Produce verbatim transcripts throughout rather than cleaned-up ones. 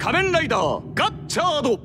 仮面ライダーガッチャード。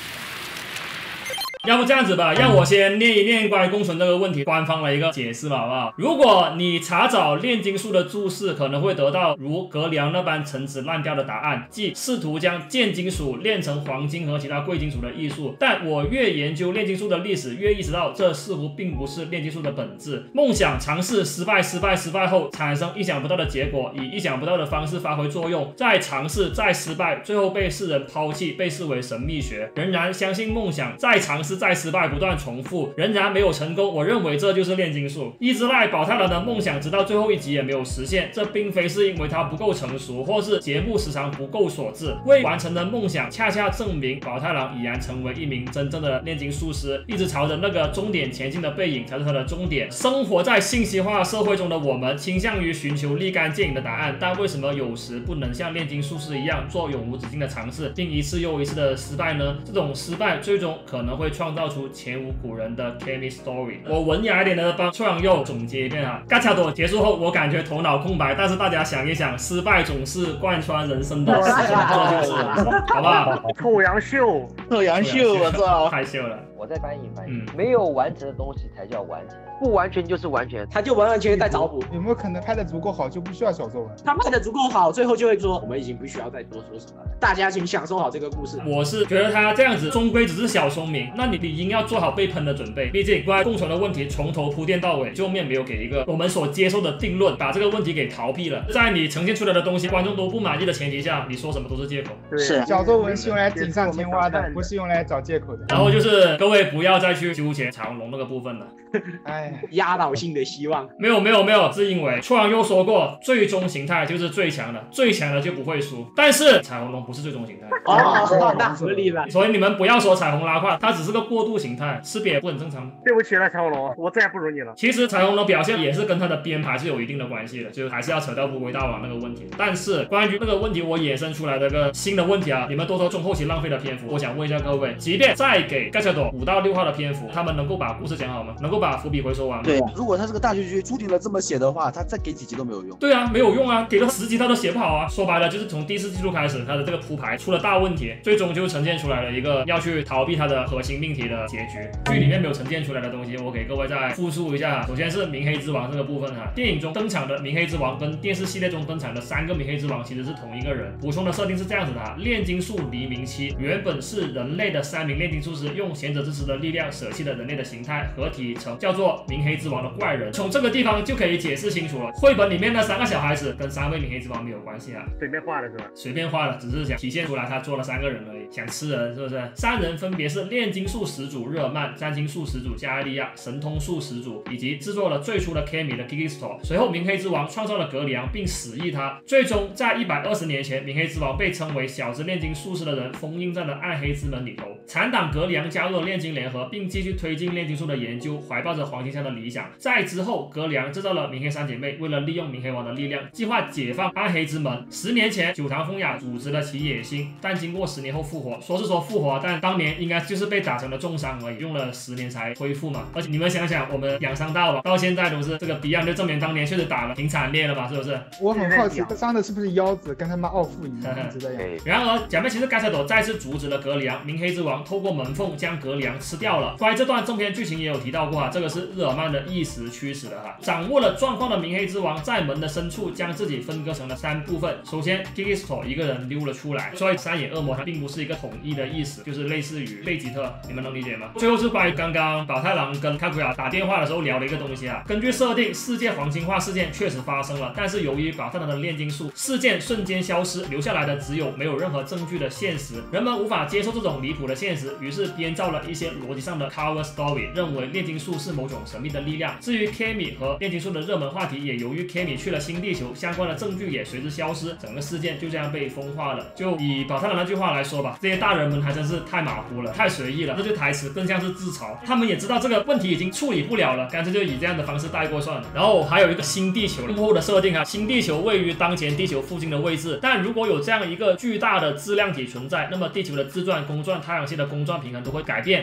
要不这样子吧，让我先念一念关于共存这个问题官方的一个解释吧，好不好？如果你查找炼金术的注释，可能会得到如格良那般陈词滥调的答案，即试图将贱金属炼成黄金和其他贵金属的艺术。但我越研究炼金术的历史，越意识到这似乎并不是炼金术的本质。梦想尝试失败、失败、失败后，产生意想不到的结果，以意想不到的方式发挥作用，再尝试、再失败，最后被世人抛弃，被视为神秘学。仍然相信梦想，再尝试。再失败，不断重复，仍然没有成功。我认为这就是炼金术。伊之濑宝太郎的梦想直到最后一集也没有实现，这并非是因为他不够成熟，或是节目时长不够所致。未完成的梦想恰恰证明宝太郎已然成为一名真正的炼金术师，一直朝着那个终点前进的背影才是他的终点。生活在信息化社会中的我们，倾向于寻求立竿见影的答案，但为什么有时不能像炼金术师一样做永无止境的尝试，并一次又一次的失败呢？这种失败最终可能会创造出前无古人的 Kami Story。 我文雅一点的帮臭羊肉总结一遍啊。嘎恰朵结束后，我感觉头脑空白，但是大家想一想，失败总是贯穿人生的事情，这就是人生，好不好？ 臭羊秀， 臭羊秀，我操， 太秀了。 我再翻译翻译、 嗯， 没有完成的东西才叫完成，不完全就是完全， 他就完完全全在找补。 有没有可能拍的足够好，就不需要小作文？ 他拍的足够好，最后就会说我们已经不需要再多说什么了，大家请享受好这个故事。 我是觉得他这样子终归只是小聪明，那你理应要做好被喷的准备。毕竟关于共存的问题从头铺垫到尾，就面没有给一个我们所接受的定论，把这个问题给逃避了。在你呈现出来的东西观众都不满意的前提下，你说什么都是借口。 是小作文是用来锦上添花的，不是用来找借口的。 然后就是各位不要再去纠结彩虹龙那个部分了。 哎， 压倒性的希望。 没有没有没有，是因为臭羊又说过，最终形态就是最强的，最强的就不会输。但是彩虹龙不是最终形态。 哦，那合理了。 所以你们不要说彩虹拉胯，它只是个过渡形态，吃瘪不很正常吗？ 对不起了，彩虹龙，我再也不如你了。 其实彩虹龙表现也是跟它的编排是有一定的关系的，就还是要扯到乌龟大王那个问题。但是关于那个问题，我衍生出来的个新的问题啊，你们都说中后期浪费的篇幅，我想问一下各位，即便再给盖夏朵五到六话的篇幅，他们能够把故事讲好吗？能够把伏笔回收完吗？ 对啊，如果他是个大结局，注定了这么写的话，他再给几集都没有用。 对啊，没有用啊，给了十集他都写不好啊。说白了就是从第四季度开始，他的这个铺排出了大问题，最终就呈现出来了一个要去逃避他的核心命题的结局。剧里面没有呈现出来的东西，我给各位再复述一下。首先是明黑之王这个部分哈，电影中登场的明黑之王跟电视系列中登场的三个明黑之王其实是同一个人。补充的设定是这样子的哈，炼金术黎明期原本是人类的三名炼金术师用贤者之石的力量舍弃了人类的形态，合体成叫做明黑之王的怪人。从这个地方就可以解释清楚了，绘本里面那三个小孩子跟三位明黑之王没有关系啊， 随便画的是吧？ 随便画的，只是想体现出来他做了三个人而已，想吃人是不是？三人分别是炼金术始祖日耳曼、占星术始祖加艾利亚、神通术始祖，以及制作了最初的 Kami 的 Kikisto。随后明黑之王创造了格里昂并使役他，最终在一百二十年前，明黑之王被称为小之炼金术士的人封印在了暗黑之门里头。残党格里昂加入了炼金联合，并继续推进炼金术的研究，怀抱着黄金枪的理想。在之后，格里昂制造了明黑三姐妹，为了利用明黑王的力量，计划解放暗黑之门。十年前，九堂风雅组织了其野心，但经过十年后复活，说是说复活，但当年应该就是被打成了重伤而已，用了十年才恢复嘛。而且你们想想，我们养伤大王到现在都是这个 Beyond， 就证明当年确实打了挺惨烈的嘛，是不是？ 我很好奇，他伤的是不是腰子，跟他妈奥父一样，一直这样。 然而，假面骑士盖夏朵再次阻止了格里昂，明黑之王透过门缝将格里昂吃掉了。关于这段正片剧情也有提到过啊，这个是日耳曼的意识驱使的哈。掌握了状况的明黑之王在门的深处将自己分割成了三部分。首先 Kikisto 一个人溜了出来，所以三眼恶魔它并不是一个统一的意思，就是类似于贝吉特，你们能理解吗？最后是关于刚刚宝太郎跟卡古亚打电话的时候聊的一个东西啊。根据设定，世界黄金化事件确实发生了，但是由于宝太郎的炼金术，事件瞬间消失，留下来的只有没有任何证据的现实。人们无法接受这种离谱的现实，于是编造了一些逻辑上的 cover story， 认为炼金术是某种神秘的力量。至于 Kami 和炼金术的热门话题，也由于 Kami 去了新地球，相关的证据也随之消失，整个事件就这样被风化了。就以宝太郎那句话来说吧，这些大人们还真是太马虎了，太随意了，这句台词更像是自嘲。他们也知道这个问题已经处理不了了，干脆就以这样的方式带过算了。然后还有一个新地球幕后的设定啊，新地球位于当前地球附近的位置，但如果有这样一个巨大的质量体存在，那么地球的自转、公转、太阳系的公转平衡都会改变，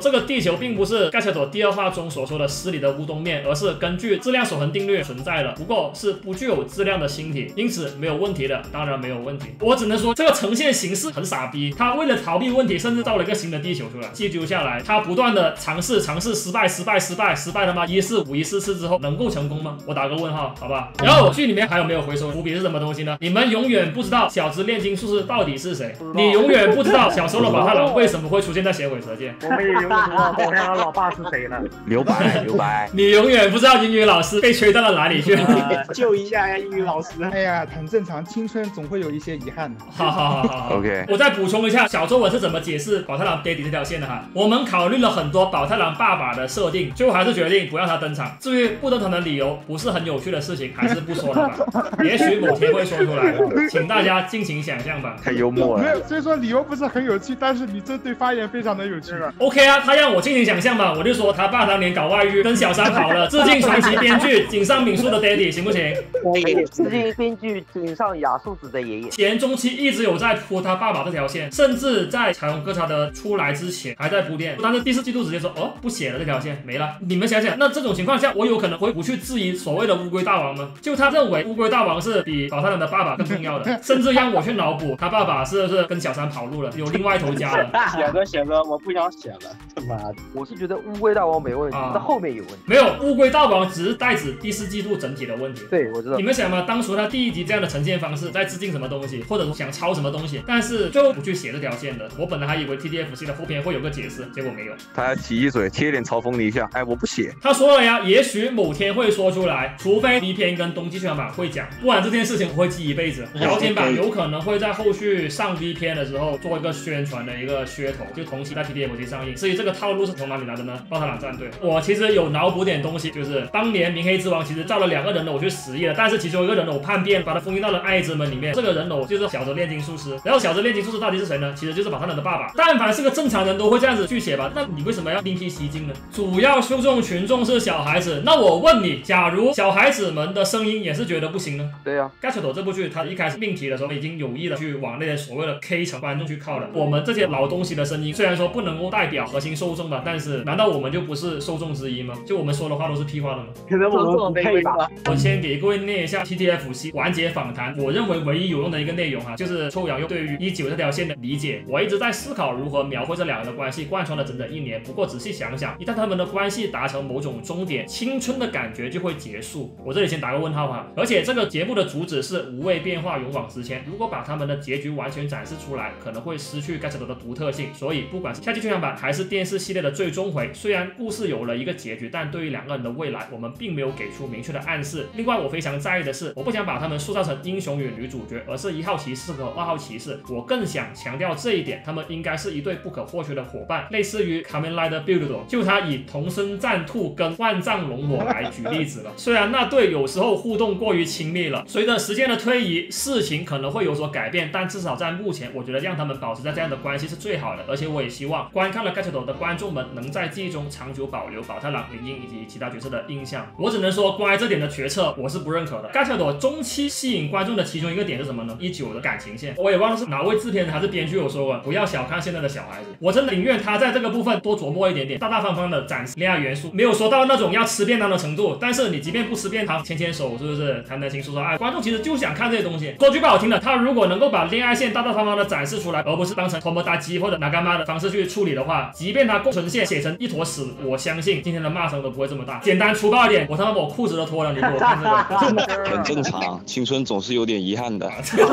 这个地球并不是盖切朵第二话中所说的失礼的乌冬面，而是根据质量守恒定律存在的，不过是不具有质量的星体，因此没有问题的，当然没有问题。我只能说这个呈现形式很傻逼，他为了逃避问题，甚至造了一个新的地球出来。细究下来，他不断的尝试尝试失败失败失败失败他妈一四五一四次之后，能够成功吗？我打个问号，好吧。然后剧里面还有没有回收伏笔是什么东西呢？你们永远不知道小子炼金术士到底是谁，你永远不知道小时候的宝太郎为什么会出现在血鬼蛇界， 我们也永远不知道宝太郎老爸是谁了。 留白，留白。 你永远不知道英语老师被吹到了哪里去。 救一下呀，英语老师。 哎呀，很正常，青春总会有一些遗憾的。 好好好好好 OK 我再补充一下小作文是怎么解释宝太郎爹地这条线的哈。我们考虑了很多宝太郎爸爸的设定，最后还是决定不让他登场。至于不登场的理由，不是很有趣的事情，还是不说了吧。也许某天会说出来，请大家尽情想象吧。 太幽默了。 没有，虽然说理由不是很有趣，但是你这对发言非常的有趣。 OK 啊，他让我尽情想象嘛，我就说他爸当年搞外遇，跟小三跑了，致敬传奇编剧井上敏树的爹地，行不行？ 致敬编剧井上雅树子的爷爷。 前中期一直有在铺他爸爸这条线，甚至在彩虹哥查的出来之前还在铺垫，但是第四季度直接说哦不写了，这条线没了。你们想想，那这种情况下，我有可能会不去质疑所谓的乌龟大王吗？就他认为乌龟大王是比宝太郎的爸爸更重要的，甚至让我去脑补他爸爸是不是跟小三跑路了，有另外一头家了。 写着写着，我不想写了，他妈的！ 我是觉得乌龟大王没问题， 啊那后面有问题。 没有，乌龟大王只是代指第四季度整体的问题。 对，我知道你。们想吗？当初他第一集这样的呈现方式，在致敬什么东西，或者说想抄什么东西，但是最后不去写这条线的。我本来还以为 T D F C 的后篇会有个解释，结果没有。 他提一嘴，贴脸嘲讽你一下，哎，我不写。 他说了呀，也许某天会说出来，除非 B 篇跟冬季宣传版会讲，不然这件事情我会记一辈子。聊天版有可能会在后续上 B 篇的时候做一个宣传的一个噱头，就同期在 T D F C 上映。至于这个套路是从哪里来的呢？暴太郎战队。我其实有脑补点东西，就是当年明黑之王其实造了两个人偶去实验了，但是其中一个人偶叛变，把他封印到了爱之门里面。这个人偶就是小泽炼金术师。然后小泽炼金术师到底是谁呢？其实就是宝太郎的爸爸。但凡是个正常人都会这样子去写吧？那你为什么要另辟蹊径呢？主要受众群众是小孩子，那我问你，假如小孩子们的声音也是觉得不行呢？ 对呀、 《Gacha 这部剧，它一开始命题的时候已经有意的去往那些所谓的 K 层观众去靠了。我们这些老东西的声音，虽然说不能够代表核心受众吧，但是难道我们就不是受众之一吗？就我们说的话都是屁话了吗？ 可能我们不配吧。 我先给各位念一下 T T F C 完结访谈，我认为唯一有用的一个内容哈，就是臭羊肉对于一九这条线的理解。我一直在思考如何描绘这两人的关系，贯穿了整整一年。不过仔细想想，一旦他们的关系达成某种终点，青春的感觉就会结束。我这里先打个问号哈。而且这个节目的主旨是无畏变化，勇往直前。如果把他们的结局完全展示出来，可能会失去 Gacha 的独特性。所以不管是夏季剧场版还是电视系列的最终回，虽然故事有了一个结局，但对于两个人的未来，我们并没有给出明确的暗示。另外，我非常在意的是，我不想把他们塑造成英雄与女主角，而是一号骑士和二号骑士。我更想强调这一点，他们应该是一对不可或缺的伙伴，类似于 Kamen Rider Build， 就他以桐生战兔跟万丈龙我来举例子了。虽然那对有时候互动过于亲密了，随着时间的推移，事情可能会有所改变，但至少在目前，我觉得让他们保持在这样的关系是最好的。而且我也希望观看了 Gacha 的观众们能在记忆中长久保留宝太郎、铃音以及其他角色的印象。我只能说，关于这点的决策，我是不认可的。Gacha 中期吸引观众的其中一个点是什么呢？一九的感情线，我也忘了是哪位制片人还是编剧有说过，不要小看现在的小孩子。我真的宁愿他在这个部分多琢磨一点点，大大方方的展示恋爱元素，没有说到那种要吃便当的程度。但是你即便不吃便当，牵牵手是不是谈谈情说说爱？观众其实就想看这些东西。说句不好听的，他如果能够把恋爱线大大方方的展示出来，而不是当成 Tomodachi 或者 Nagama 的方式去处理的话，即便他共存线写成一坨屎，我相信今天的骂声都不会这么大。简单粗暴一点，我他妈把我裤子都脱了，你给我看这个。 很正常，青春总是有点遗憾的。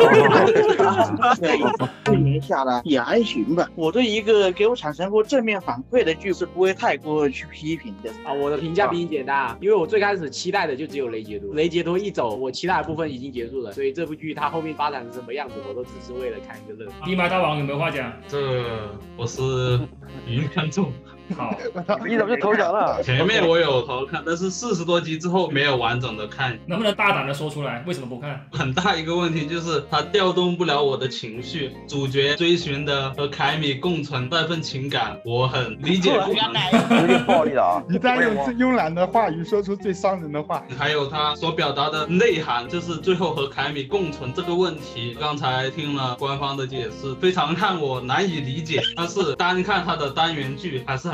对一下呢也还行吧。我对一个给我产生过正面反馈的剧是不会太过去批评的啊。我的评价比你简单啊，因为我最开始期待的就只有雷杰多，雷杰多一走，我期待的部分已经结束了，所以这部剧它后面发展成什么样子，我都只是为了看一个热闹。 地麦大王有没有话讲？ 这我是语音观众。 好， 你怎么就投降了？ 前面我有偷看，但是四十多集之后没有完整的看。 能不能大胆的说出来，为什么不看？ 很大一个问题就是它调动不了我的情绪，主角追寻的和凯米共存那份情感，我很理解不能。 有点暴力了啊！ 你在用最慵懒的话语说出最伤人的话。 还有他所表达的内涵，就是最后和凯米共存这个问题。刚才听了官方的解释，非常让我难以理解。但是单看他的单元剧还是很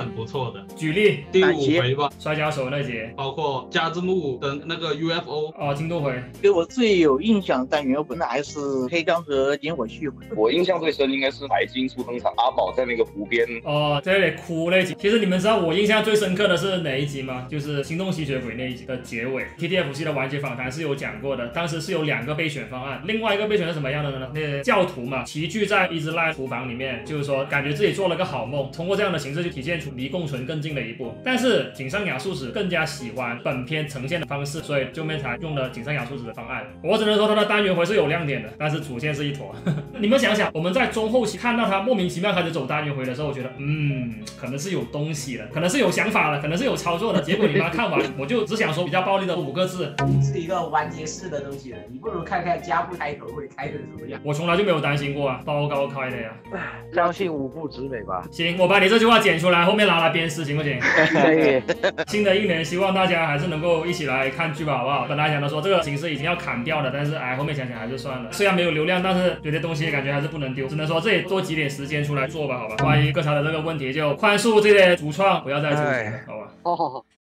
很不错的。 举例， 第五回吧， 摔跤手那节， 包括加之木的那个 U F O 哦，京都回。 给我最有印象的单元本来还是黑钢和点火序。 我印象最深应该是白金初登场，阿宝在那个湖边。 哦，在那里哭那集。其实你们知道我印象最深刻的是哪一集吗？就是行动吸血鬼那一集的结尾 ，T T F C 的完结访谈是有讲过的。当时是有两个备选方案，另外一个备选是什么样的呢？那个教徒嘛，齐聚在伊兹赖厨房里面，就是说感觉自己做了个好梦，通过这样的形式就体现出离共存更近了一步。但是井上雅树子更加喜欢本片呈现的方式，所以就面才用了井上雅树子的方案。我只能说他的单元回是有亮点的，但是主线是一坨。你们想想，我们在中后期看到他莫名其妙开始走单元回的时候，我觉得嗯，可能是有东西的，可能是有想法的，可能是有操作的。结果你妈看完，我就只想说比较暴力的五个字， 是一个完结式的东西了，你不如看看加布开头会开成什么样。 我从来就没有担心过啊，刀高开的呀。 相信五步之美吧。 行，我把你这句话剪出来，后面拿来鞭尸，行不行？ 可以。 新的一年，希望大家还是能够一起来看剧吧，好不好？本来想着说这个形式已经要砍掉了，但是哎，后面想想还是算了。虽然没有流量，但是有些东西感觉还是不能丢，只能说这里多挤点时间出来做吧，好吧？关于各场的这个问题，就宽恕这些主创不要再纠结了，好吧？ 哦。